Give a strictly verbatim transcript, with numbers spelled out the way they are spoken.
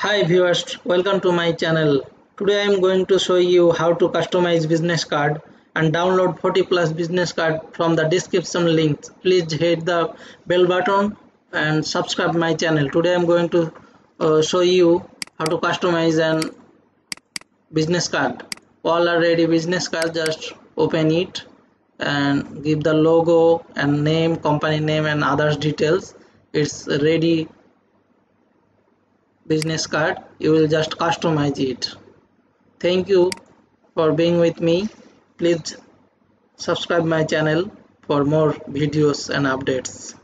Hi viewers, welcome to my channel. Today I am going to show you how to customize business card and download forty plus business card from the description links. Please hit the bell button and subscribe my channel. Today I am going to uh, show you how to customize an business card. All are ready business card, just open it and give the logo and name, company name and others details. It's ready business card. You will just customize it. Thank you for being with me. Please subscribe my channel for more videos and updates.